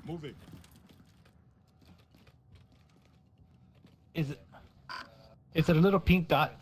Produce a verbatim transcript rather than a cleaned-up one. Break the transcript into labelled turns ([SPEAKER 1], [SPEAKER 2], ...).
[SPEAKER 1] Moving.
[SPEAKER 2] Is it? Is it a little pink dot?